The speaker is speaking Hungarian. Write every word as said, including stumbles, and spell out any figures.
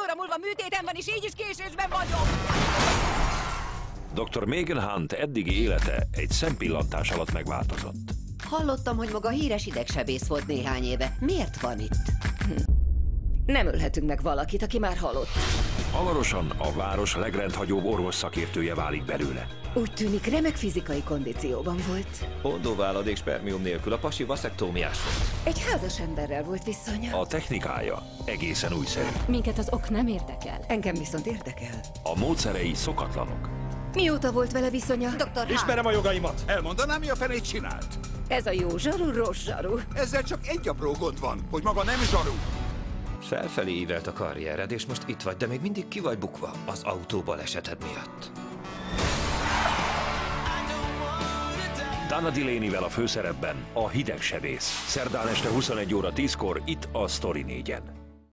óra múlva műtétem van, és így is késésben vagyok! doktor Megan Hunt eddigi élete egy szempillantás alatt megváltozott. Hallottam, hogy maga híres idegsebész volt néhány éve. Miért van itt? Hm. Nem ölhetünk meg valakit, aki már halott. Hamarosan a város legrendhagyóbb orvos szakértője válik belőle. Úgy tűnik, remek fizikai kondícióban volt. Oldóváladék spermium nélkül, a pasi vaszektómiás volt. Egy házas emberrel volt viszonya. A technikája egészen újszerű. Minket az ok nem érdekel. Engem viszont érdekel. A módszerei szokatlanok. Mióta volt vele viszonya? doktor Hunt. Ismerem a jogaimat. Elmondanám, mi a fenét csinált? Ez a jó zsaru, rossz zsaru. Ezzel csak egy apró gond van, hogy maga nem zsaru. Felfelé ívelt a karriered, és most itt vagy, de még mindig ki vagy bukva az autóbaleseted miatt. Dana Delaney-vel a főszerepben a Hidegsebész. Szerdán este huszonegy óra tízkor itt a Sztori négyen.